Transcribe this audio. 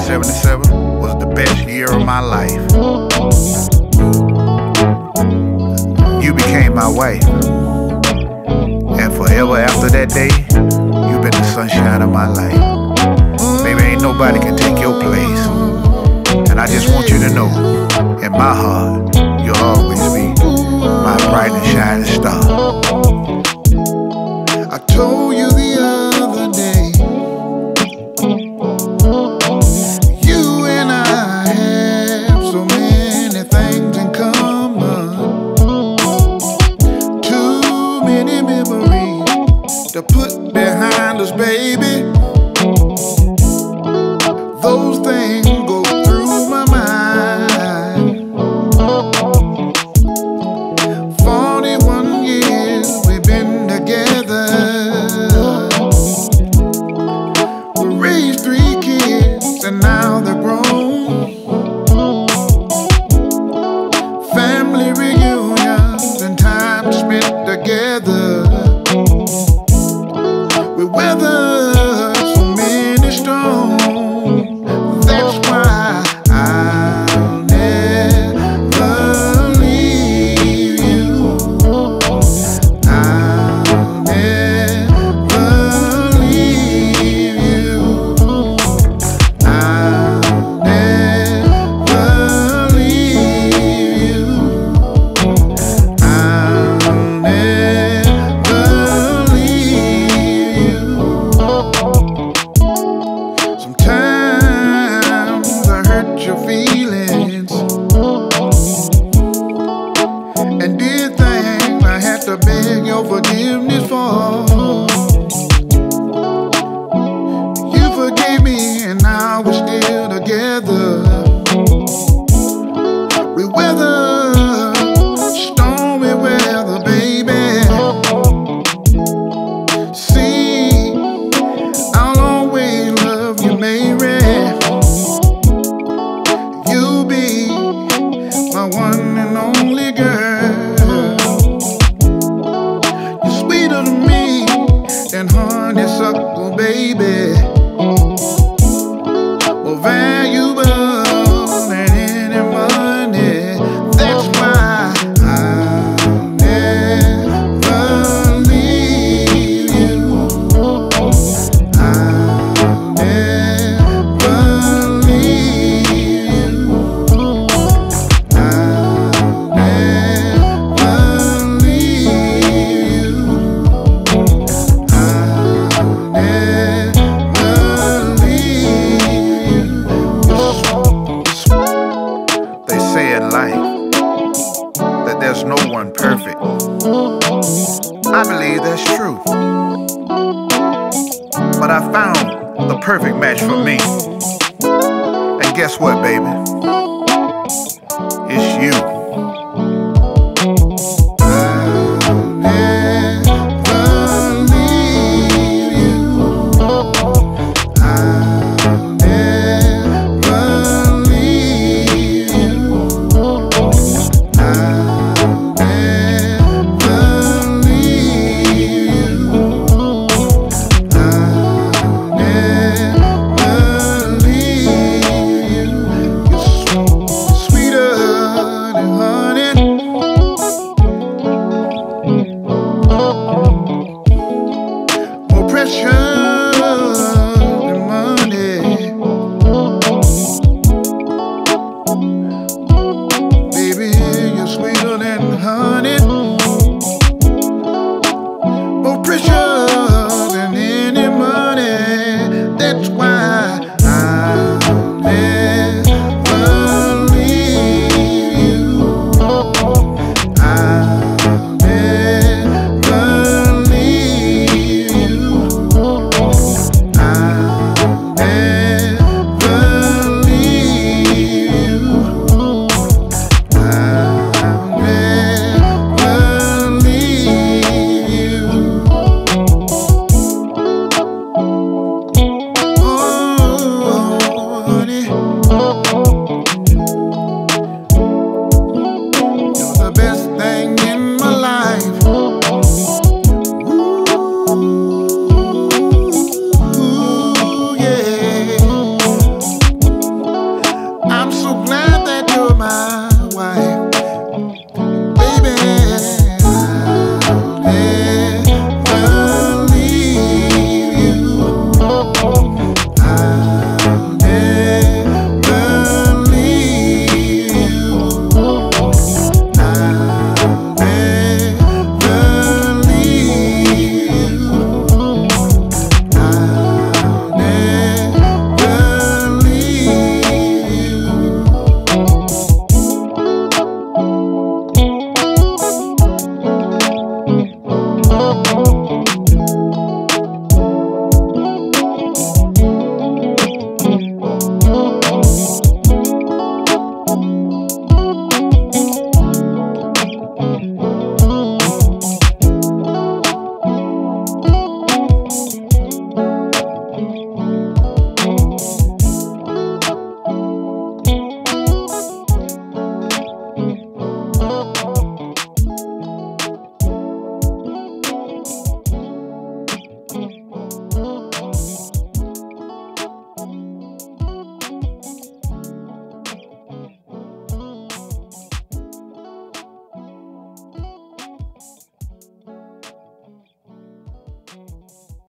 1977 was the best year of my life. You became my wife, and forever after that day, you've been the sunshine of my life. Baby, ain't nobody can take your place. And I just want you to know, in my heart, you'll always be my bright and shining star. I told you the other day, you and I have so many things in common. Too many memories to put behind us, baby. Those things go through my mind. 41 years we've been together. We raised 3 kids and now they're grown. Family reunions and time spent together. We weathered so many storms. That's why I'll never leave you. I'll never leave you. I'll never leave you. I'll never leave you. Sometimes I hurt your feelings and did things I had to beg your forgiveness for. You forgave me and now we're still together. We weather stormy weather, baby. See, I'll always love you, Mary. You'll be my one and only girl. You're sweeter to me than honeysuckle, baby. More valuable than any money. That's why I'll never leave you. I'll never leave you. I'll never leave you. I'll never leave you. They say in life that there's no one perfect. I believe that's true. But I found the perfect match for me. And guess what, baby? It's you.